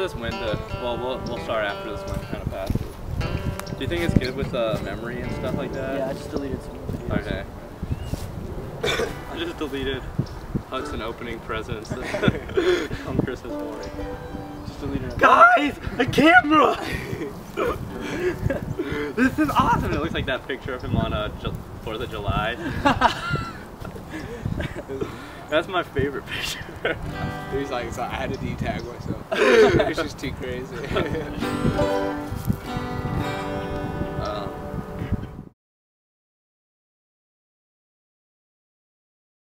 this wind to, well, we'll start after this wind kind of passes. Do you think it's good with memory and stuff like that? Yeah, I just deleted some videos. Okay. I just deleted Hudson opening presents on Christmas morning. Just deleted it. Guys, a camera! This is awesome! It looks like that picture of him on 4th of July. That's my favorite picture. He's like, so I had to detag myself. It's just too crazy.